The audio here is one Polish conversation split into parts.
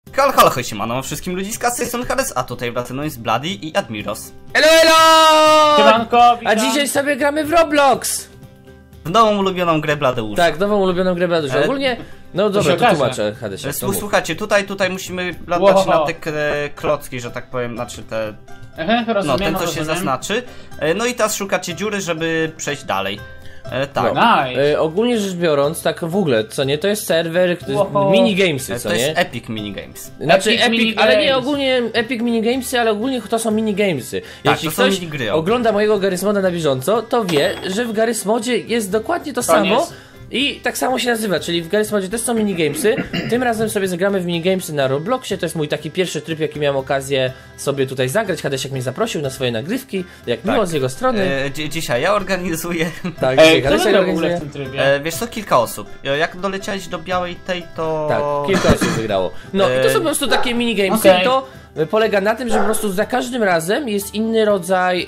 Halo, halo, hej, siemano wszystkim ludziska, z tej strony Hades, a tutaj wracają jest Bloody i Admiros. Elo, elo! Siemanko, witam. A dzisiaj sobie gramy w Roblox! W nową ulubioną grę Bladeusza. Tak, nową ulubioną grę Bladeusza. Ogólnie, no dobra, to tłumaczę, Hadesie. Słuchajcie, tutaj musimy dać na te klocki, że tak powiem, znaczy te... rozumiem, ten to się zaznaczy. No i teraz szukacie dziury, żeby przejść dalej. Tak. No. Nice. Ogólnie rzecz biorąc, tak w ogóle, co nie, to jest serwer, minigamesy, co nie? To jest Epic Minigames. Znaczy Epic Epic, ale nie ogólnie Epic Minigamesy, ale ogólnie to są minigamesy. Tak, jeśli to są ktoś minigry. ogląda mojego Garry's Moda na bieżąco, to wie, że w Garry's Modzie jest dokładnie to samo. I tak samo się nazywa, czyli w Garry's Modzie też są minigamesy. Tym razem sobie zagramy w minigamesy na Robloxie. To jest mój taki pierwszy tryb, jaki miałem okazję sobie tutaj zagrać. Hadesiak mnie zaprosił na swoje nagrywki, jak miło z jego strony. Dzisiaj ja organizuję. Tak, Hadesiak organizuje w tym trybie. Wiesz co, kilka osób. Jak doleciałeś do białej tej, to... Tak, kilka osób wygrało. No i to są po prostu takie minigamesy. I to polega na tym, że po prostu za każdym razem jest inny rodzaj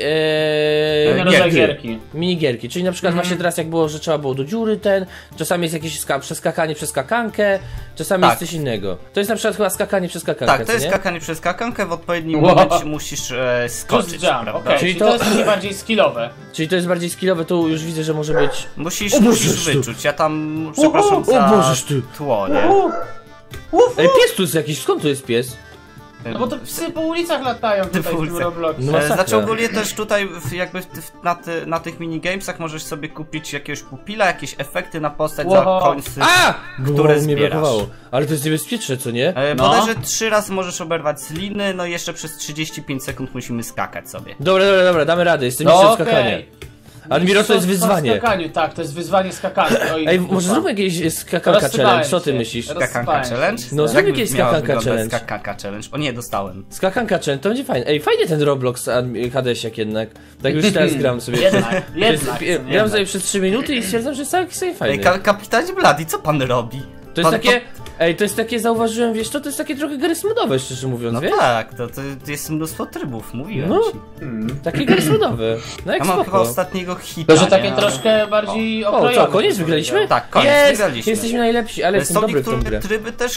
gierki. Minigierki, czyli na przykład właśnie teraz jak było, że trzeba było do dziury czasami jest jakieś przeskakanie przez skakankę, czasami jest coś innego. To jest na przykład chyba skakanie przez skakankę. Tak, to jest skakanie przez skakankę, w odpowiednim momencie musisz skoczyć, prawda? Czyli to jest mniej bardziej skillowe. Czyli to jest bardziej skillowe, tu już widzę, że może być... Musisz wyczuć, ja tam, przepraszam za tło, nie? Ej, pies tu jest jakiś, skąd tu jest pies? No bo to psy po ulicach latają tutaj w tym Robloxie. No znaczy ogólnie też tutaj jakby na tych minigamesach możesz sobie kupić jakiegoś pupila, jakieś efekty na postać za końce, które zbierasz. Ale to jest niebezpieczne, co nie? Bodajże 3 razy możesz oberwać z liny, no i jeszcze przez 35 sekund musimy skakać sobie. Dobra, damy radę, jestem mistrzem skakania. Admiros, to jest wyzwanie. Tak, to jest wyzwanie skakania. Ej, może zróbmy jakieś skakanka challenge, co ty myślisz? Skakanka challenge? No zróbmy jakieś skakanka challenge. Skakanka challenge, o nie, dostałem. Skakanka challenge, to będzie fajne. Ej, fajnie ten Roblox, Hadesiak jednak. Tak już teraz gram sobie. Jednak. Gram sobie przez 3 minuty i stwierdzam, że jest całkiem fajny. Ej, kapitanie Bloody, co pan robi? To jest takie... Ej, to jest takie, zauważyłem, wiesz co, to jest takie trochę Garry's Modowe, szczerze mówiąc, no wiesz? Tak, to jest mnóstwo trybów, mówiłem ci. Takie Garry's Modowe. No jak ja mam chyba ostatniego hita, to, że takie troszkę bardziej okrojone. O, co, koniec wygraliśmy? Tak, koniec wygraliśmy. Jesteśmy najlepsi, ale jestem dobry w tą grę. Są tryby też,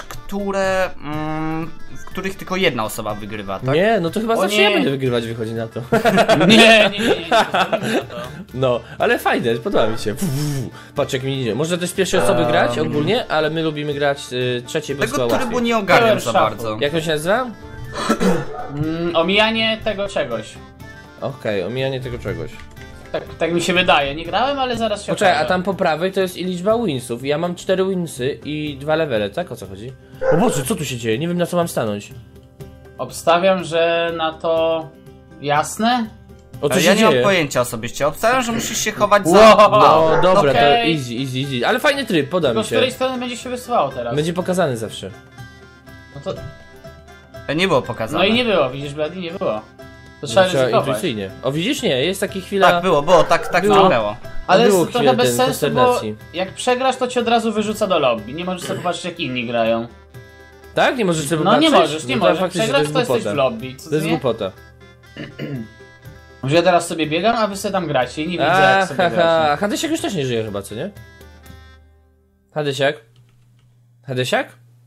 w których tylko jedna osoba wygrywa, tak? Nie, no to chyba zawsze ja będę wygrywać, wychodzi na to. Nie. No, ale fajne, podoba mi się. Patrz jak mi idzie. Można też z pierwszej osoby grać ogólnie, ale my lubimy grać trzeciej, bo tego trybu nie ogarniam za bardzo. Jak on się nazywa? Omijanie tego czegoś. Okej, omijanie tego czegoś. Tak mi się wydaje, nie grałem, ale zaraz się Poczekaj, a tam po prawej to jest i liczba winsów. Ja mam 4 winsy i 2 levele, tak? O co chodzi? O Boże, co tu się dzieje? Nie wiem, na co mam stanąć. Obstawiam, że na to... Jasne? O co się ja nie dzieje? mam pojęcia osobiście. Obstawiam, że musisz się chować za... No dobra, to easy. Ale fajny tryb, poda mi się. Z której strony będzie się wysyłało teraz? Będzie pokazany zawsze. No to... Nie było pokazane. No i nie było, widzisz, Bloody, nie było. To trzeba ryzykować. Intuicyjnie. O, widzisz, nie, jest taka chwila... Tak, było, tak wyglądało. Ale jest trochę bez sensu, bo jak przegrasz, to cię od razu wyrzuca do lobby. Nie możesz sobie popatrzeć, jak inni grają. Tak? Nie możesz sobie No popatrzeć? nie możesz, nie możesz. Jak faktycznie przegrasz, to jesteś w lobby. To jest głupota. Może ja teraz sobie biegam, a wy sobie tam gracie i nie widzę, jak sobie gracie. Hadesiak już też nie żyje chyba, co nie? Hadesiak? Hadesiak?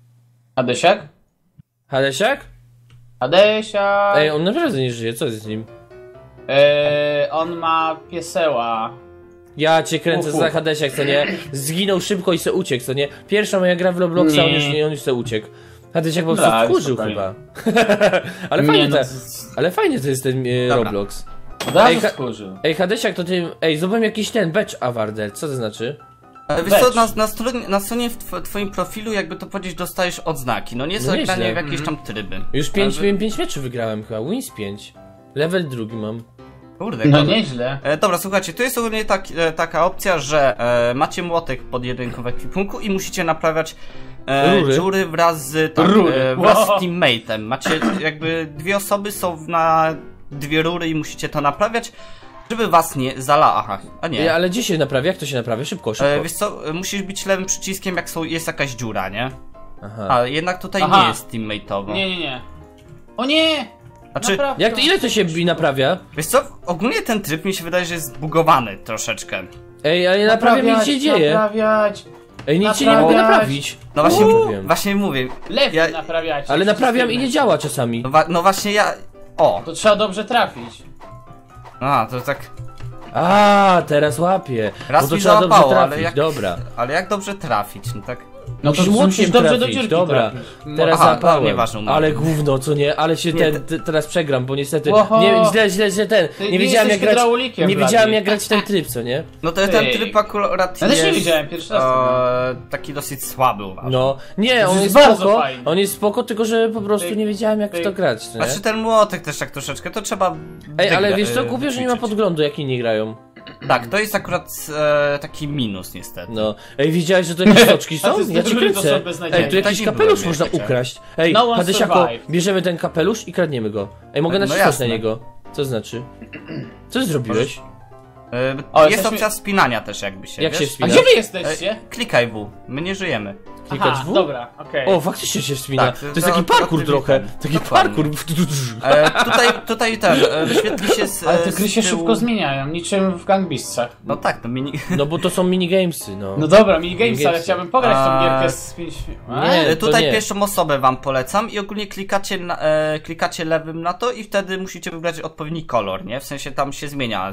Ej, on naprawdę nie żyje, co jest z nim? On ma pieseła. Ja cię kręcę za Hadesiak, co nie? Zginął szybko i se uciekł, co nie? Pierwsza moja gra w Robloxa, on już se uciekł. Hadesiak po prostu wkurzył chyba. Ale fajnie to jest ten Roblox. Ej, Hadesiak, to ty... Ej, zobacz jakiś ten badge awarded, co to znaczy? Wiesz co, na stronie w twoim profilu, jakby to powiedzieć, dostajesz odznaki. No nie są granie w jakieś tam tryby. Już 5 meczów wygrałem chyba, wins 5. Level 2 mam. Kurde, no nieźle. Dobra, słuchajcie, tu jest ogólnie taka opcja, że macie młotek pod jedynką w ekwipunku i musicie naprawiać dziury wraz z teammate'em. Macie jakby 2 osoby są na 2 rury i musicie to naprawiać, żeby was nie zalała. Aha, a nie. Ale gdzie się naprawia? Jak to się naprawia? Szybko. Wiesz co, musisz bić lewym przyciskiem, jak jest jakaś dziura, nie? Aha. A jednak tutaj nie jest teammate'owo. Nie. O nie! Znaczy, ile to się naprawia? Wiesz co, ogólnie ten tryb mi się wydaje, że jest zbugowany troszeczkę. Ej, ale naprawia mi się dzieje. Ej, nic się nie mogę naprawić. No właśnie mówię. Lewy naprawiacie. Ale naprawiam i nie działa czasami. No właśnie ja... O! To trzeba dobrze trafić. A, to tak... A, teraz łapię. Raz bo to mi trzeba dobrze załapało, trafić, ale jak... dobra. Ale jak dobrze trafić, no tak... No to musisz dobrze do trafić, dziurki dobra. trafić. Teraz Aha, zapałem. nieważne, Ale gówno, co nie? Ale się teraz przegram, bo niestety... Oho. źle ten. Nie wiedziałem jak grać... Nie wiedziałem jak grać w ten tryb, co nie? No to ten tryb akurat Ja też nie jest... widziałem, pierwszy raz. taki dosyć słaby uważam. No, nie, on jest jest bardzo spoko, fajny. on jest spoko, tylko że po prostu nie wiedziałem jak w to grać, co nie? Znaczy ten młotek też tak troszeczkę, to trzeba... Ej, ale wiesz co, głupio, że nie ma ćwiczyć. podglądu jak inni grają. Tak, to jest akurat taki minus niestety. No. Ej, widziałeś, że to jakieś soczki A są? te Ja ci struktury to kręcę. są beznadziejne. Ej, tu jakiś Tak nie kapelusz było, można wiecie. ukraść. Ej, No one Hadysiako, survive. bierzemy ten kapelusz i kradniemy go. Ej, mogę No nacisnąć jasne. na niego. Co znaczy? Co ty zrobiłeś? O, Jest opcja spinania też jakby się, Jak wiesz? się A wspina? gdzie wy jesteście? Klikaj W, my nie żyjemy. Klikać Aha, W? dobra, okej. O, faktycznie się wspina. Tak, To jest taki parkour trochę. Taki Dokładnie. parkour. Tutaj ten, wyświetli się z Ale te gry się z tyłu- szybko zmieniają, niczym w Gangbistach. No tak, to mini... No bo to są minigamesy, no. No dobra, minigames, ale Minigamesy. chciałbym pograć w tą A, gierkę z 5... Nie. to Tutaj nie. pierwszą osobę wam polecam i ogólnie klikacie lewym na to i wtedy musicie wybrać odpowiedni kolor, nie? W sensie tam się zmienia.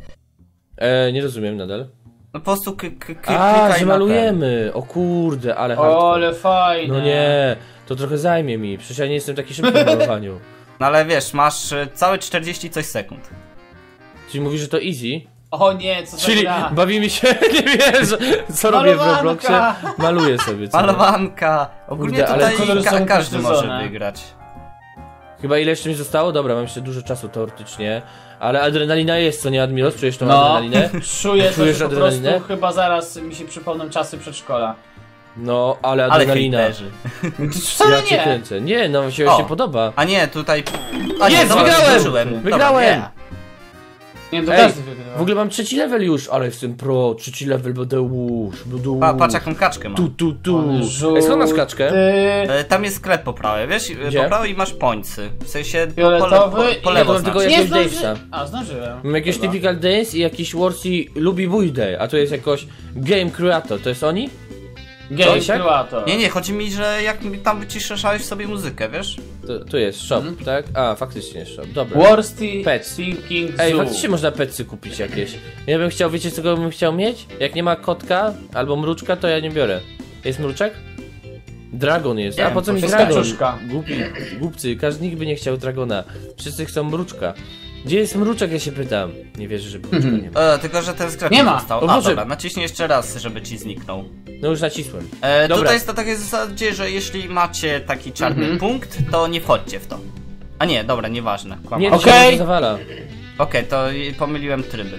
Nie rozumiem nadal. No po prostu A, klikaj że na malujemy. O kurde, ale O, hardcore. ale fajnie. No nie, to trochę zajmie mi. Przecież ja nie jestem taki szybki w malowaniu. No ale wiesz, masz całe 40 coś sekund. Czyli mówisz, że to easy? O nie, co za Czyli gra. bawimy się, nie wiesz, co robię w Malowanka. Robloxie? Maluję sobie, co? Malowanka! Ogólnie Kurde, ale tutaj kolory są każdy może precyzone. wygrać. Chyba ile jeszcze mi zostało? Dobra, mam jeszcze dużo czasu teoretycznie. Ale adrenalina jest, co nie, Admiros? Czujesz tą No, adrenalinę? czuję to, Czujesz że po adrenalinę? prostu chyba zaraz mi się przypomną czasy przedszkola. No, ale Ale adrenalina. hejterzy. Wcale Ja cię nie. kręcę. Nie, no mi się O. się podoba. A nie, tutaj... A Jest, dobra, wygrałem! zdążyłem. Wygrałem! Dobra, Nie, to Ej, każdy wygrywa. W ogóle mam 3. level już, ale jestem pro, 3. level będę już, będę Patrz jaką kaczkę mam. Tu. Ej, skąd masz kaczkę? Tam jest sklep po prawej, wiesz? Gdzie? Po prawej masz pońcy. W sensie Fioletowy po Ja lewo mam tylko znaczy. jakiegoś zdąży... Davesa. A, zdążyłem. Mam jakieś Chyba. Typical Dance i jakiś Warsy lubi bójdę, a to jest jakoś Game Creator, to jest oni? Game Coś jak? Creator. Nie, chodzi mi, że jak tam wyciszałeś sobie muzykę, wiesz? Tu jest shop, tak? A, faktycznie jest shop, dobra. Worsty Pets. Thinking Ej, Zoo. faktycznie można petsy kupić jakieś. Ja bym chciał, wiecie co bym chciał mieć? Jak nie ma kotka albo mruczka, to ja nie biorę. Jest mruczek? Dragon jest. Nie A wiem, po co to mi jest dragon? kaczuszka. Głupcy, każdy nikt by nie chciał dragona. Wszyscy chcą mruczka. Gdzie jest mruczek, ja się pytam. Nie wierzę, że mruczka nie ma. Tylko, że ten sklep Nie ma. został. O A Boże. dobra, naciśnij jeszcze raz, żeby ci zniknął. No już nacisłem. Tutaj Dobra. jest to takie zasadzie, że jeśli macie taki czarny punkt, to nie wchodźcie w to. A nie, dobra, nieważne. Nie, Kłamałem. to Okej. się może zawala. Okej, to pomyliłem tryby.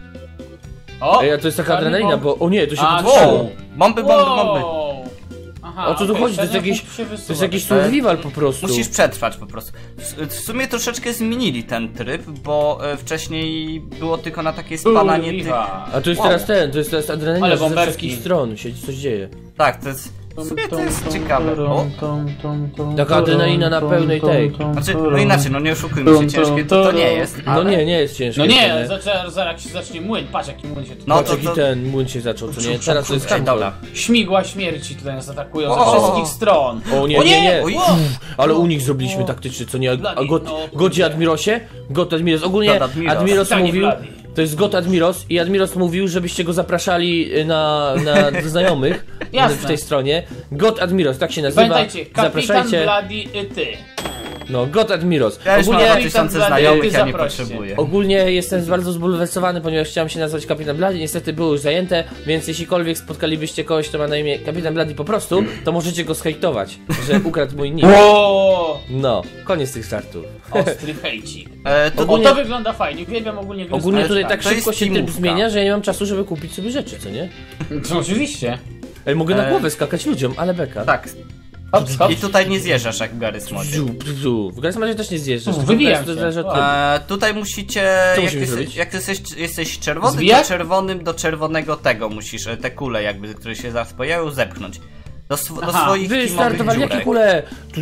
O! Ej, a to jest taka czarny adrenalina, bomb. bo... O nie, to się A, podwyższyło. Wow! Bomby, bomby. Aha, O co tu okej, chodzi? To jest czarny jakiś, punkt się to jest wysuwa. jakiś survival po prostu. Musisz przetrwać po prostu. W sumie troszeczkę zmienili ten tryb, bo wcześniej było tylko na takie spadanie tych... Kurwa. A to jest Wow. teraz to jest teraz adrenalina, Ale że ze bąbelki. wszystkich stron się coś dzieje. Tak, to jest... W sumie to jest ciekawe. O, Taka adrenalina na pełnej tej. znaczy, no inaczej, no nie oszukujmy się, ciężkie to nie jest, No ale... nie jest ciężkie. No nie, to ale zaraz jak się zacznie młyn, patrz jaki młyn się tu... No Patrz to- jaki ten młyn się zaczął, co nie? Teraz to jest Ej, hardcore. dobra. Śmigła śmierci tutaj nas atakują ze O! wszystkich stron. O nie, O nie, nie. Oj. Ale u nich zrobiliśmy taktyczny, co nie? A Bloody, Godzie Admirosie? God Admiros. Ogólnie God Admiros. Admiros Stanie mówił... Bloody. To jest God Admiros i Admiros mówił, żebyście go zapraszali do znajomych Jasne. w tej stronie. God Admiros, tak się nazywa. Pamiętajcie, kapitan Zapraszajcie. Bloody i ty. No, God Admiros. Ja już mam Ogólnie, 2000 Kapitan znajomych, Blady, ja nie zaproście. potrzebuję. ogólnie jestem bardzo zbulwersowany, ponieważ chciałem się nazwać Kapitan Bloody. Niestety były już zajęte, więc jeślikolwiek spotkalibyście kogoś, kto ma na imię Kapitan Bloody po prostu, to możecie go zhejtować, że ukradł mój nick. O, No, koniec tych żartów. ostry hejcik. To O, to wygląda fajnie, uwielbiam ogólnie gry Ogólnie z tutaj tak, tak to szybko jest się tryb teamówka. zmienia, że ja nie mam czasu, żeby kupić sobie rzeczy, co nie? To oczywiście. Ej, mogę na głowę skakać ludziom, ale beka. Tak. Hops, hops. I tutaj nie zjeżdżasz jak w Garry's Modzie. W Garry's też nie zjeżdżasz, tylko Wybijam to się. zależy od O. trybu. Tutaj musicie, Co jak, musimy zrobić? jak jesteś czerwony, Zbijać? to czerwonym do czerwonego tego musisz, te kule jakby, które się zaraz pojawią, zepchnąć. Do Aha, swoich Wystartowali teamowych jakie dziurek. kule?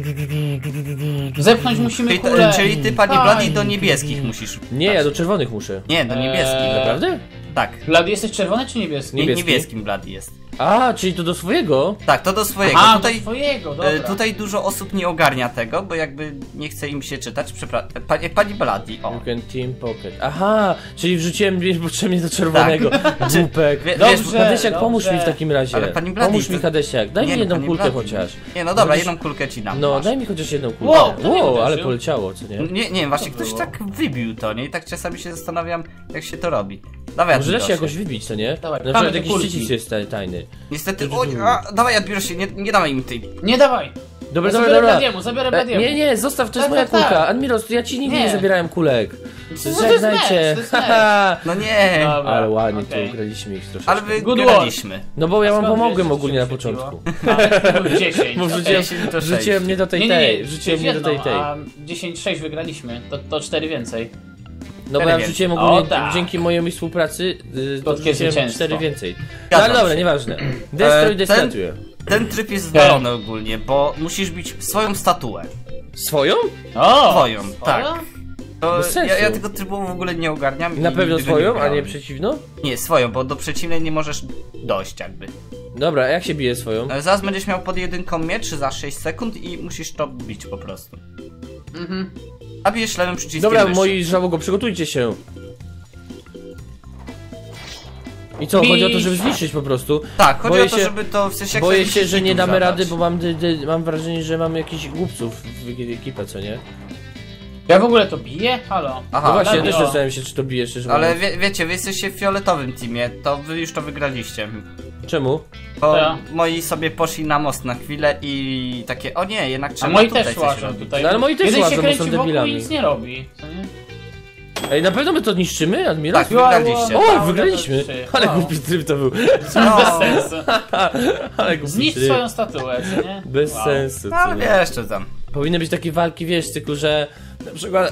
Zepchnąć musimy kulę. Czyli ty, panie Fajnie. Bloody, do niebieskich musisz. Nie, ja do czerwonych muszę. Nie, do niebieskich. Naprawdę? Tak. Blady, jesteś czerwony czy niebieski? Niebieskim Blady jest. A, czyli to do swojego? Tak, to do swojego. A, tutaj, do swojego, dobra. Tutaj dużo osób nie ogarnia tego, bo jakby nie chce im się czytać. Przepraszam. Pani Blady, o. You can team pocket. Aha, czyli wrzuciłem potrzebnie do czerwonego. Głupek. Dobrze, Hadesiak, pomóż mi w takim razie. Ale pani Blady, pomóż mi, Hadesiak. Daj mi jedną kulkę chociaż. Nie, no dobra, jedną kulkę ci dam. No, masz. daj mi chociaż jedną kulkę. Wow, to nie ale uderzył. poleciało, co nie? Nie, właśnie ktoś tak wybił to, nie? I tak czasami się zastanawiam, jak się to robi. Dawaj, Może da się Admirosie. jakoś wybić, co nie? Dawaj, Na pchamy przykład te jakiś kulki. przycisk jest tajny. Niestety, dawaj Admirosie, nie dawaj im tej... Nie dawaj! Dobra, Zabiorę dobra. Bladiemu, zabiorę Bladiemu. Nie, zostaw, to jest Tak, moja tak, kulka. tak. Admiros, ja ci nigdy nie Nie. zabierałem kulek. Co to jest Żegnajcie. mecz, to jest mecz. Haha. No nie, Dobra, Ale ładnie okej. tu graliśmy ich troszeczkę. ale Good wygraliśmy. No bo ja wam Skąd pomogłem wiesz, ogólnie na że się początku. A, 10. Bo okej. wrzuciłem, 10 to 6. wrzuciłem mnie do tej, Nie, wrzuciłem mnie do tej. a 10-6 wygraliśmy, to 4 więcej. No bo ja Cztery wrzuciłem więcej. ogólnie, O, tak. dzięki mojej współpracy, to Krótkie wrzuciłem zwycięstwo. 4 więcej. No Zgadzam ale dobra, się. nieważne. Destroy, destatuje. Ten tryb jest zwalony ogólnie, bo musisz bić swoją statuę. Swoją? O! Swoją, tak. To Bez sensu. ja tego trybu w ogóle nie ogarniam. Na i pewno nigdy go swoją, a grałem. nie przeciwną? Nie, swoją, bo do przeciwnej nie możesz dojść jakby. Dobra, a jak się bije swoją? Zaraz będziesz miał pod jedynką miecz za 6 sekund i musisz to bić po prostu. Mhm. A bijesz lewym przyciskiem Dobra, myszy. moi żałogo, przygotujcie się. I co, Bij. chodzi o to, żeby zniszczyć po prostu. Tak, chodzi Boję o to, się- żeby to w sensie... jak Boję jakiś się, że nie hitów damy zadać. rady, bo mam wrażenie, że mamy jakichś głupców w ekipę, co nie? Ja w ogóle to biję? Halo? Aha, No właśnie, ja Blady, też o. zastanawiam się, czy to bije, szczerze Ale mówiąc. wiecie, wy jesteście w fioletowym teamie, to wy już to wygraliście. Czemu? Bo Ja. moi sobie poszli na most na chwilę i takie, o nie, jednak A trzeba moi tutaj też coś łażą robić. tutaj. No, ale moi też Jeden łażą, się bo kręci są wokół debilami. i nic nie robi. Co nie? Ej, na pewno my to niszczymy, Admiral? Tak, wygraliście. O, Wow, wygraliśmy! level 3. Ale Wow. głupi tryb to był. Bez sensu. Ale głupi Zniszcz tryb. swoją statuę, co nie? Bez Wow. sensu. No ale co nie? wiesz, co tam. Powinny być takie walki, wiesz, w cyklu, że na przykład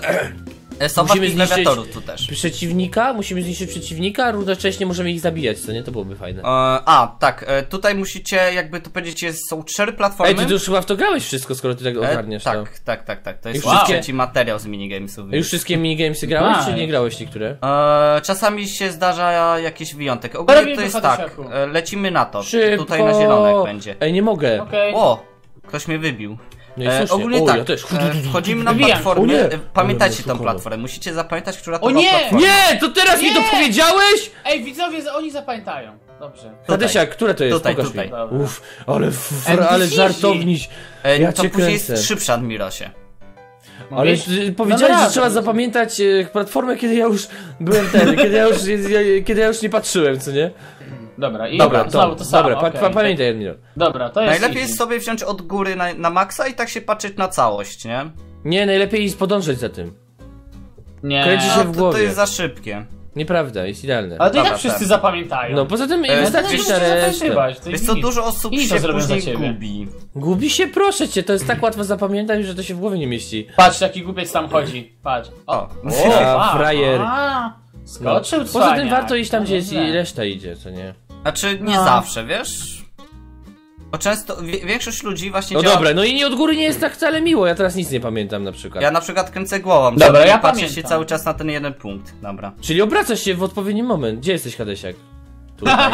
Są Musimy walki zniszczyć- klawiaturów tu też. przeciwnika, musimy zniszczyć przeciwnika, a równocześnie możemy ich zabijać, co nie? To byłoby fajne. Tak, tutaj musicie, jakby to powiedzieć, są 4 platformy. Ej, ty już chyba w to grałeś wszystko, skoro ty tak ogarniasz to. tak, to jest Już wszystkie- trzeci materiał z minigamesów. Już wszystkie minigamesy grałeś, czy Nice. nie grałeś niektóre? Czasami się zdarza jakiś wyjątek. Ogólnie Robimy to jest do tak, Hadesiaku. lecimy na to. Szybko! Tutaj na zielono jak będzie. Ej, nie mogę. Okej. O! Ktoś mnie wybił. No i słusznie. Ogólnie O, tak, ja też. wchodzimy na Wybijam. platformę, O nie! pamiętajcie Ale tą wysoko. platformę, musicie zapamiętać, która to O była nie! platforma. Nie! To teraz mi to Nie! powiedziałeś?! Ej, widzowie, oni zapamiętają. Dobrze. Hadesiak, które to jest? Tutaj, Pokaż tutaj. mi. Dobra. Uff, ale, NPC. ale żartowniś. Ja to cię później kręcę. jest szybszy Admirosie. Ale Mówisz? powiedziałeś, No że dobra. trzeba zapamiętać platformę, kiedy ja już byłem ten, kiedy ja już nie patrzyłem, co nie? Dobra, i Dobra, znowu to samo. dobra, okej. pamiętaj, Admiral. Dobra, to jest Najlepiej easy. jest sobie wziąć od góry na maksa i tak się patrzeć na całość, nie? Nie, najlepiej jest podążać za tym. Nie. kręci się A, w to głowie. jest za szybkie. Nieprawda, jest idealne. Ale to i Dobra, tak wszyscy tak. zapamiętają. No poza tym to wystarczy jest na resztę. zapamiętywać, to Wiesz jest co, nic. dużo osób I to się zrobią za później ciebie. gubi. Gubi się, proszę cię, to jest tak łatwo zapamiętać, że to się w głowie nie mieści. Patrz, jaki głupiec tam chodzi. Patrz. O, O, A, frajer. Skoczył Poza tym cwaniak. warto iść tam, gdzie jest i Nieźle. reszta idzie, co nie? Znaczy, nie No. zawsze, wiesz? Bo często, większość ludzi właśnie No działa... dobra, no i nie od góry nie jest tak wcale miło, ja teraz nic nie pamiętam na przykład. Ja na przykład kręcę głową, Dobra, żeby ja nie patrzeć się pamiętam. cały czas na ten jeden punkt. Dobra. Czyli obracasz się w odpowiedni moment. Gdzie jesteś, Hadesiak? Tutaj.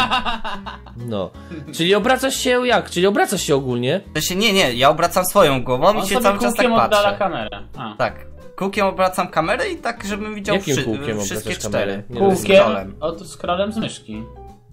No. Czyli obracasz się jak? Czyli obracasz się ogólnie. To się, nie, ja obracam swoją głową On i się sobie cały czas tak kółkiem oddala patrzę. kamerę. A. Tak. Kółkiem obracam kamerę i tak, żebym widział Jakim kółkiem wszystkie obracasz kamerę? 4. Nie Kółkiem, Scrollem. scrollem z myszki.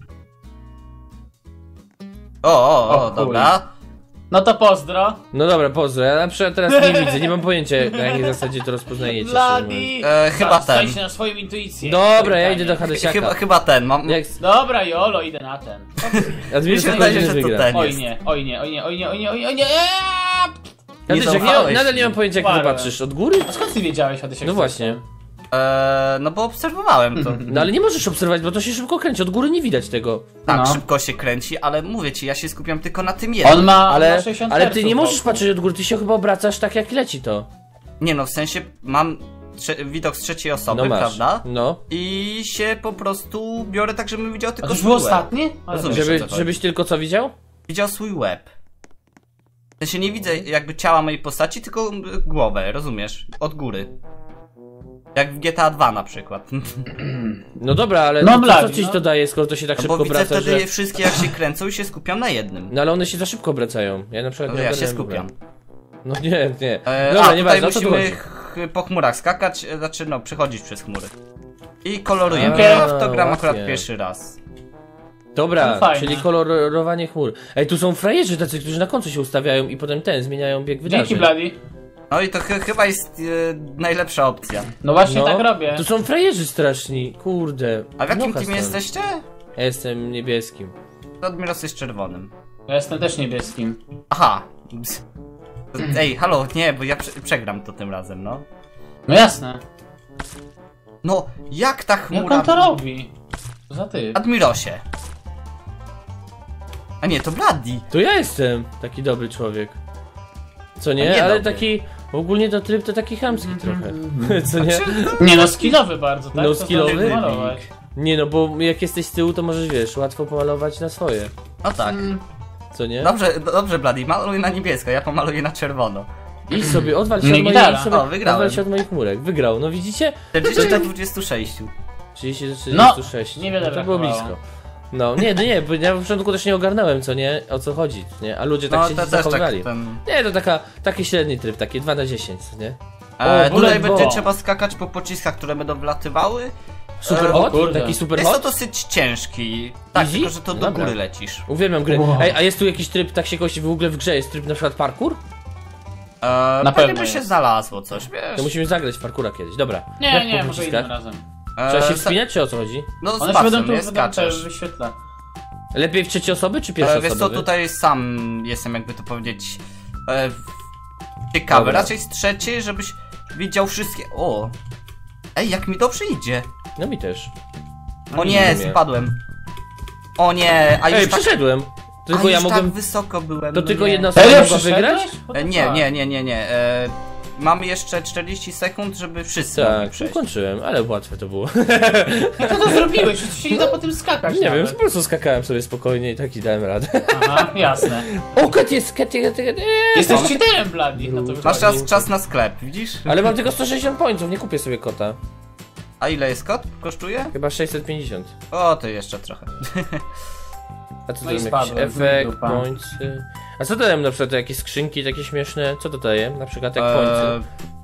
O, O, dobra. No to pozdro. No dobra, pozdro. Ja na przykład teraz nie widzę, nie mam pojęcia na jakiej zasadzie to rozpoznajecie. szczerze mówiąc. Bloody! Chyba ten. Staj się na swoją intuicję. Dobra, ja idę do Hadesiaka. Chyba ten, mam... Jak... Dobra, Jolo, idę na ten. Admiral Mi się wydaje, że to wygra. ten Oj jest. nie, oj nie, oj nie, oj nie, oj nie, oj nie, oj nie. Hadesiak, zaufałeś nadal nie mi. mam pojęcia, jak ty Umarłem. patrzysz. Od góry? A skąd ty wiedziałeś, Hadesiak? No właśnie. No bo obserwowałem to. No ale nie możesz obserwować, bo to się szybko kręci. Od góry nie widać tego. Tak, No. szybko się kręci, ale mówię ci, ja się skupiam tylko na tym jednym. On ma Ale, 60 ale ty nie herców możesz wokół. patrzeć od góry, ty się chyba obracasz tak, jak leci to. Nie no, w sensie mam widok z trzeciej osoby, No masz. prawda? No. I się po prostu biorę tak, żebym widział A tylko to już swój było łeb. ostatnie? Ale Rozumiem. wiesz. Wiesz, o co chodzi. Żebyś tylko co widział? Widział swój łeb. W sensie nie widzę jakby ciała mojej postaci, tylko głowę, rozumiesz? Od góry. Jak w GTA 2 na przykład. No dobra, ale No, co Bloody, ci no. to daje, skoro to się tak Bo szybko widzę obraca, wtedy że... wszystkie jak się kręcą i się skupiam na jednym. No ale one się za szybko obracają. Ja na przykład No nie ja się ogarniałem w skupiam. ogóle. No nie. A Dobra, tutaj nieważne, o co tu musimy chodzi? po chmurach skakać, znaczy no, przechodzić przez chmury. I kolorujemy. Okej. Ja w to gram Łatwiej. akurat pierwszy raz. Dobra, No fajne. czyli kolorowanie chmur. Ej, tu są frajerzy tacy, którzy na końcu się ustawiają i potem zmieniają bieg wydarzeń. Dzięki, Bloody. No i to chyba jest najlepsza opcja. No właśnie No, tak robię. Tu są frajerzy straszni, kurde. A w jakim Nocha teamie stąd. jesteście? Ja jestem niebieskim. Admiros jest czerwonym. Ja jestem też niebieskim. Aha. Ej, halo, nie, bo ja przegram to tym razem, no. No jasne. No, jak ta Jak chmura... on to robi? Co za ty? Admirosie. A nie, to Bloody. To ja jestem taki dobry człowiek. Co A nie? nie Ale dobry. taki... Ogólnie to tryb to taki chamski trochę. Co nie? Nie no, skillowy bardzo, tak? No, To skillowy? zdążył malować. Nie no, bo jak jesteś z tyłu, to możesz, wiesz, łatwo pomalować na swoje. No tak. Co nie? Dobrze, Bloody, maluj na niebiesko, ja pomaluję na czerwono. I sobie odwal się No od i moich, gitara. sobie, O, wygrałem. odwal się od moich chmurek. Wygrał, no widzicie? 40 do 26. 30 do No, 46. niewiele to było brakowało. blisko. No, nie, bo ja w początku też nie ogarnąłem, co nie, o co chodzi, nie? A ludzie tak No się to też zachowywali. tak ten... Nie, to taki średni tryb, takie 2 na 10, co nie? O, Tutaj bullet będzie ball. trzeba skakać po pociskach, które będą wlatywały. Super o hot? kurde. Taki super Jest to hot? dosyć ciężki. Tak, Easy? tylko że to do Dobra. góry lecisz. Uwielbiam gry. Wow. Ej, a jest tu jakiś tryb, tak się kości w ogóle w grze, jest tryb na przykład parkour? Na Na pewno by się jest. znalazło coś, wiesz. To musimy zagrać w parkoura kiedyś, dobra. Nie, Jak nie, po może pociskach? innym razem. Trzeba się wspinać, czy o co chodzi? No z One się będą pasem, tu nie będą skaczesz. wyświetlać. Lepiej w trzeciej osoby, czy pierwszej Wiesz co, osoby? tutaj sam jestem, jakby to powiedzieć, ciekawy. Dobra. Raczej z trzeciej, żebyś widział wszystkie... O! Ej, jak mi dobrze idzie. No mi też. O nie nie, umiem. spadłem. O nie, a już Ej, tak... przeszedłem! Tylko a ja już mogłem... tak wysoko byłem. To no tylko nie. jedna osoba Serio, mogła wygrać? przyszedłeś? What the Nie, fuck? nie. Mamy jeszcze 40 sekund, żeby wszyscy mogli Tak, przejść. ukończyłem, ale łatwe to było. Jak to zrobiłeś? Przecież się nie da po tym skakać Nie wiem, nawet. po prostu skakałem sobie spokojnie i tak i dałem radę. Aha, jasne. O, kat jest, kat. Jesteś cheaterem, Bloody. No to Masz wychodzi. czas na sklep, widzisz? Ale mam tylko 160 pońców, nie kupię sobie kota. A ile jest kot? Kosztuje? Chyba 650. O, to jeszcze trochę. A co to No i tam jakiś spadłem, efekt, dupa. pońcy... A co to dają na przykład, jakieś skrzynki takie śmieszne? Co to daje? Na przykład jak pońcy?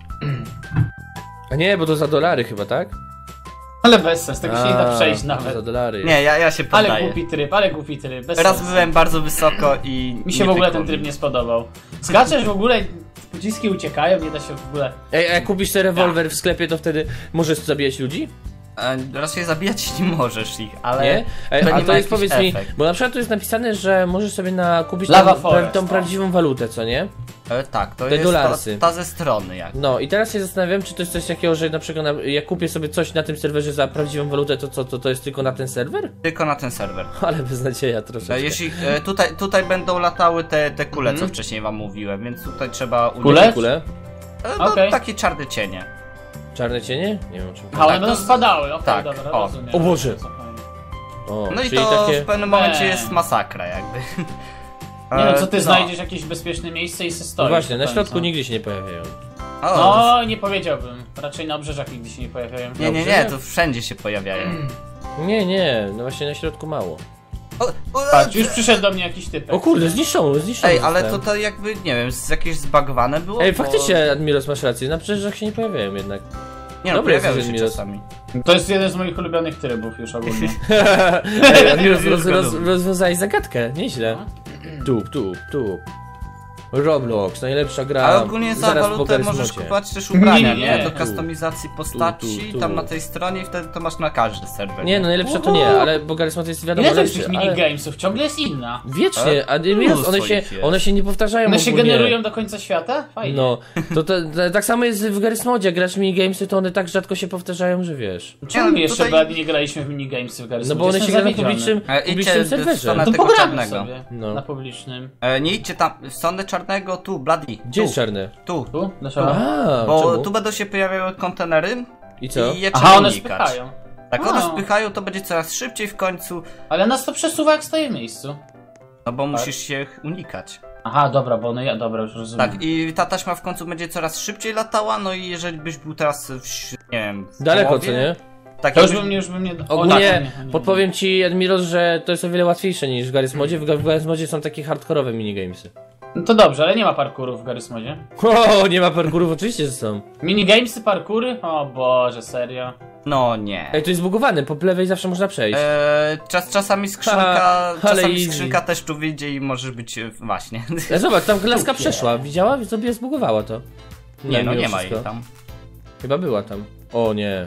A nie, bo to za dolary chyba, tak? Ale bez sensu, tego się nie da przejść Za nawet. dolary. Nie, ja się Ale poddaję. głupi tryb, bez Raz sensu. byłem bardzo wysoko i... Mi się nie w ogóle pykło ten tryb mi. nie spodobał. Skaczesz w ogóle, pociski uciekają, nie da się w ogóle... Ej, a jak kupisz ten rewolwer w sklepie, to wtedy możesz zabijać ludzi? Raczej zabijać nie możesz ich, ale... Nie? Ej, to a nie to ma jest, jakiś powiedz mi, efekt. bo na przykład tu jest napisane, że możesz sobie kupić Lava tą, Forest, tą o. prawdziwą walutę, co nie? Tak, to Te jest dolarsy. ta ze strony jak. No i teraz się zastanawiam, czy to jest coś takiego, że na przykład jak kupię sobie coś na tym serwerze za prawdziwą walutę, to co, to jest tylko na ten serwer? Tylko na ten serwer. Ale beznadzieja troszeczkę. Jeśli tutaj będą latały te kule, co wcześniej wam mówiłem, więc tutaj trzeba Kule? Kule? No, Okej. takie czarne cienie. Czarne cienie? Nie wiem o czym. A one Tak, będą to- spadały, okej, tak, dobra, o. rozumiem. O Boże. Spokojnie. O, No i czyli to takie... w pewnym momencie Eee. jest masakra jakby. Nie no, co ty No. znajdziesz jakieś bezpieczne miejsce i se No stoisz. właśnie, na w końcu. środku nigdy się nie pojawiają. O, No, nie powiedziałbym. Raczej na obrzeżach nigdy się nie pojawiają. nie, to wszędzie się pojawiają. Nie, no właśnie na środku mało. Patrz, już przyszedł do mnie jakiś typek. O kurde, zniszczono. Ej, ale zostałem. to jakby, nie wiem, jakieś zbagowane było? Ej, bo- faktycznie, Admiros, masz rację, na brzeżach się nie pojawiają jednak. Nie no, Dobry pojawiały jest się Admiros. czasami. To jest jeden z moich ulubionych trybów już ogólnie. Ej, Admiros, Już go lubię. rozwiązałeś zagadkę, nieźle. Tup. Roblox, najlepsza gra. Ale ogólnie za zaraz po walutę Garry's możesz Modzie. kupować też ubrania, Nie. nie? Do kustomizacji postaci, Tu. tam na tej stronie i wtedy to masz na każdy serwer. Nie, no najlepsza to nie, ale bo Garry's Mod jest wiadomo Ile to jest lepszy, tych ale... minigamesów? Ciągle jest inna. Wiecznie, a mnóstwo one ich jest. one się nie powtarzają One się ogólnie. generują do końca świata? Fajnie. No, to tak samo jest w Garry's Modzie, grasz minigamesy, to one tak rzadko się powtarzają, że wiesz. Czemu Nie, my no jeszcze tutaj- nie graliśmy w minigamesy w Garry's No bo one Modzie? się gra na Jestem zawiedziony. publicznym Idźcie w serwerze. stronę To tego pogramy czarnego. sobie No. na publicznym. Nie idźcie tam, w stronę czarnego, tu, Bloody. Gdzie jest Tu, czarny? tu. Tu? Dlaczego? A, Bo czemu? tu będą się pojawiały kontenery I co? i je Aha, trzeba one unikać. spychają. Tak, one A. spychają, to będzie coraz szybciej w końcu, Ale nas to przesuwa jak stoję w miejscu. no bo musisz się unikać. Aha, dobra, bo one dobra, już rozumiem. Tak, i ta taśma w końcu będzie coraz szybciej latała, no i jeżeli byś był teraz nie wiem, w Daleko, połowie, co nie? tak To już jakbyś- bym nie... Ogólnie podpowiem ci, Admiros, że to jest o wiele łatwiejsze niż w Garry's Modzie. W Garry's Modzie są takie hardkorowe minigamesy. No to dobrze, ale nie ma parkourów w Garry's Modzie. O, nie ma parkurów, oczywiście, że są. Minigamesy, parkoury? O Boże, serio? No nie. Ej, to jest zbugowane, po lewej zawsze można przejść. Czasami skrzynka, ale czasami easy. skrzynka też tu wyjdzie i możesz być właśnie. Zobacz, tam laska przeszła, widziała? Sobie zbugowała to. Nie, no mimo nie ma jej wszystko. tam. Chyba była tam. O nie.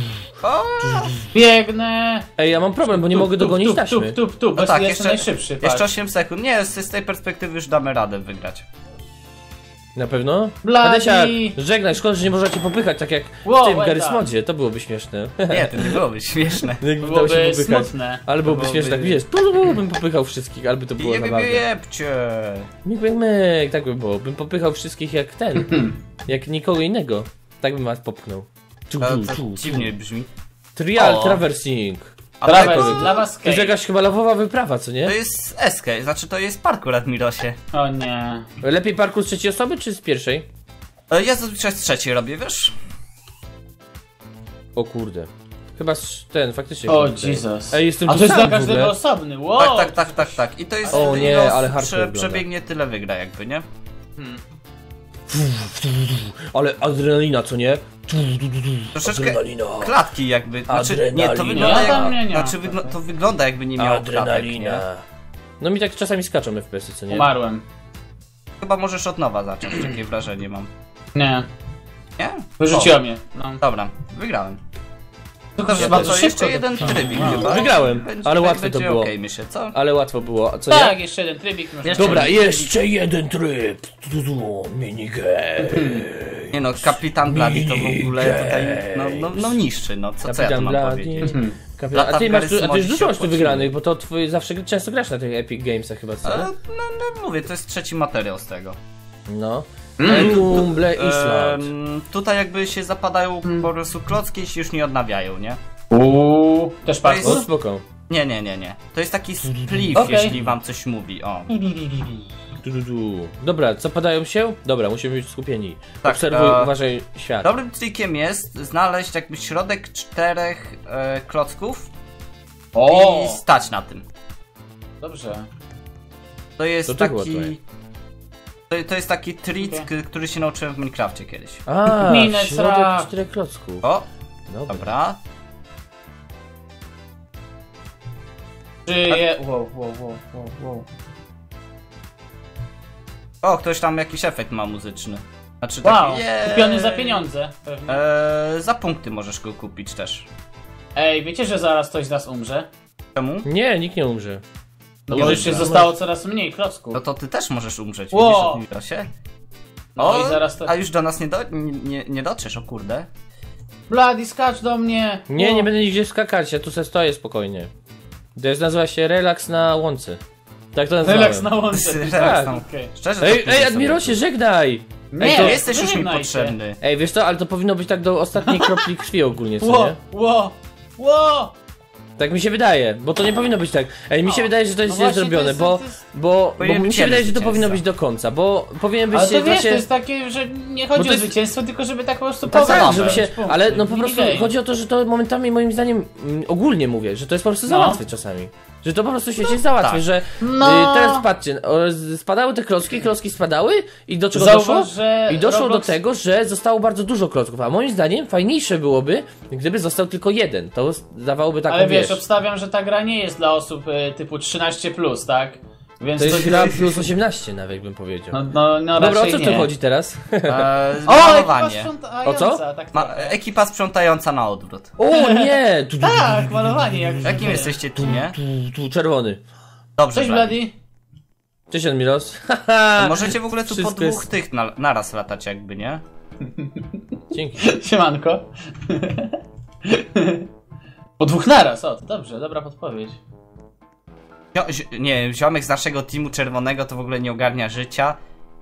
Biegnę! Ej, ja mam problem, bo nie mogę dogonić taśmy. Tu, bo tak, jestem najszybszy, Jeszcze patrz. 8 sekund. Nie, z tej perspektywy już damy radę wygrać. Na pewno? Bloody! Adesiak, żegnaj, szkoda, że nie możecie popychać tak jak Wow, w tym well Garry's done. Modzie, to byłoby śmieszne. Nie, to nie byłoby śmieszne. Jakby dało się Byłoby popychać. smutne. Ale byłoby byłoby- śmieszne, tak wiesz, bym popychał wszystkich, albo to było zabawne. Jebcie. Myk, tak by było, bym popychał wszystkich jak ten, jak nikogo innego. Tak bym was popchnął. To dziwnie brzmi. Trial O. traversing. Ale Trawers, to, dla was To jest jakaś chyba lawowa wyprawa, co nie? to jest escape, znaczy to jest parkour, Admirosie. O nie. Lepiej parkour z trzeciej osoby, czy z pierwszej? Ja zazwyczaj z trzeciej robię, wiesz? O kurde. Chyba ten, faktycznie. O kurde. Jesus. Ej, jestem A tu to jest sam dla w ogóle. każdego osobny, wow! Tak. I to jest O nie, ile ale osób hardcore wygląda. przebiegnie, tyle wygra jakby, nie? Ale adrenalina, co nie? Troszeczkę Adrenalina. klatki jakby, znaczy nie, to Adrenalina. wygląda Ja tam nie jak, mam. znaczy to wygląda jakby nie miało klatek, nie? No mi tak czasami skaczą FPS-y, co nie? Umarłem. Chyba możesz od nowa zacząć, takie wrażenie mam. Nie. Nie? Wyrzuciło mnie. No. Dobra, wygrałem. Tylko Chyba bardzo to jeszcze szybko. jeden trybik No. chyba. Wygrałem, ale łatwe to będzie było. okej, myślę, co? Ale łatwo było, a co nie? Tak, jeszcze jeden trybik. Można Dobra, jeszcze jeden tryb. Minigame. Nie no, Kapitan Bloody to w ogóle tutaj, no niszczy, no co ja tu Kapitan mam Bloody. powiedzieć? A ty masz, Garry's a ty już Modzie dużo się masz tu opłaciło. wygranych, bo to twój zawsze często grasz na tych Epic Gamesach chyba, co? No mówię, to jest trzeci materiał z tego. No. Rumble Island. Tutaj jakby się zapadają po prostu klocki i się już nie odnawiają, nie? Też To parkour? O, spoko. Nie. To jest taki spliff, Okej. jeśli wam coś mówi, o. Dobra, co padają się? Dobra, musimy być skupieni. Tak, Obserwuj, uważaj świat. Dobrym trikiem jest znaleźć jakby środek 4 klocków O! i stać na tym. Dobrze. To jest To tak było trochę. taki... To jest taki trick, który się nauczyłem w Minecrafcie kiedyś. A, Minę środek sra. 4 klocków. O, Dobra. dobra. Żyje. Wow. O, ktoś tam jakiś efekt ma muzyczny. Znaczy Wow, taki, jej. kupiony za pieniądze. Pewnie. Za punkty możesz go kupić też. Ej, wiecie, że zaraz ktoś z nas umrze? Czemu? Nie, nikt nie umrze. No bo już się zostało coraz mniej klocków. No to ty też możesz umrzeć, Wow. widzisz, Admirosie? No i zaraz to... A już do nas nie dotrzesz, o kurde. Bloody, skacz do mnie! Nie, O. nie będę nigdzie skakać, ja tu se stoję spokojnie. To jest, nazywa się relaks na łące. Tak to nazywałem. Relaks na łące. Relaks na- Okej. Szczerze, to Ej, później sobie Admirosie, żegnaj! Nie, to jesteś już mi żegnaj się. potrzebny. Ej, wiesz co, ale to powinno być tak do ostatniej kropli krwi ogólnie, co nie? Ło! Tak mi się wydaje, bo to nie powinno być tak. Ej, mi się wydaje, że to jest No źle właśnie, zrobione, to jest- bo, to jest- bo Powinien mi być się wydaje, że to zwycięzca. powinno być do końca, bo powinien być Ale to wiesz, właśnie... to jest takie, że nie chodzi Bo to o jest- zwycięstwo, tylko żeby tak po prostu Tak, pogadać. żeby się, Punkty. ale no po prostu Minigame. chodzi o to, że to momentami moim zdaniem ogólnie mówię, że to jest po prostu za No. łatwe czasami. Że to po prostu się jest za łatwe, tak. że No. teraz patrzcie, spadały te klocki spadały i do czego doszło? Zauważ, że I doszło Roblox- do tego, że zostało bardzo dużo klocków, a moim zdaniem fajniejsze byłoby, gdyby został tylko jeden, to dawałoby taką, Ale wiesz, wiesz, obstawiam, że ta gra nie jest dla osób typu 13+, tak? Więc to jest gra plus 18 nawet bym powiedział. No Dobra, o raczej co w nie. tym chodzi teraz? O, Malowanie. O co? Tak, Ekipa sprzątająca na odwrót. O nie! tak, malowanie jak Jakim jesteście teamie? Tu czerwony. Dobrze, Cześć, Blady. Bloody. Cześć Admiros. Możecie w ogóle tu po Wszystko dwóch jest- tych naraz latać jakby, nie? Dzięki. Siemanko. Po dwóch naraz, o, to dobrze, dobra podpowiedź. Nie, ziomek z naszego teamu czerwonego to w ogóle nie ogarnia życia.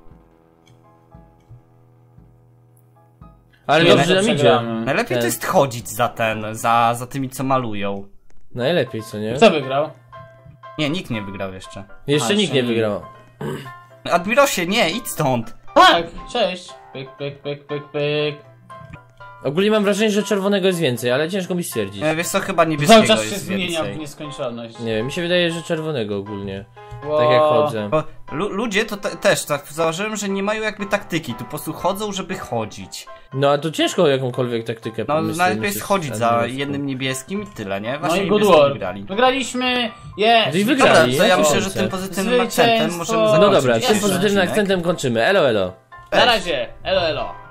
Ale Nie, dobrze to nam idzie. przegramy. Najlepiej Ten. to jest chodzić za tymi co malują. Najlepiej, co nie? Kto wygrał? Nie, nikt nie wygrał jeszcze. Jeszcze A, nikt nie jeszcze nie. wygrał. Admirosie, nie, idź stąd. Tak, cześć. Pyk, pyk, pyk, pyk, pyk. Ogólnie mam wrażenie, że czerwonego jest więcej, ale ciężko mi stwierdzić. Wiesz co, chyba niebieskiego Cały czas się jest zmienia w więcej. nieskończoność. Nie wiem, mi się wydaje, że czerwonego ogólnie. Wow. Tak jak chodzę. Bo ludzie to też tak założyłem, że nie mają jakby taktyki, tu po prostu chodzą, żeby chodzić. No a to ciężko o jakąkolwiek taktykę No pomyśleć. najlepiej jest chodzić za jednym niebieskim i tyle, nie? No Właśnie i good niebiescy work. wygrali. Wygraliśmy! Jest! No i Dobra, wygrali. to ja jak myślę, że słońce. tym pozytywnym Zwycięstwo. akcentem możemy No zakończyć. No dobra, tym dzisiejszy pozytywnym odcinek. akcentem kończymy. Elo, elo. Na razie! Elo, elo!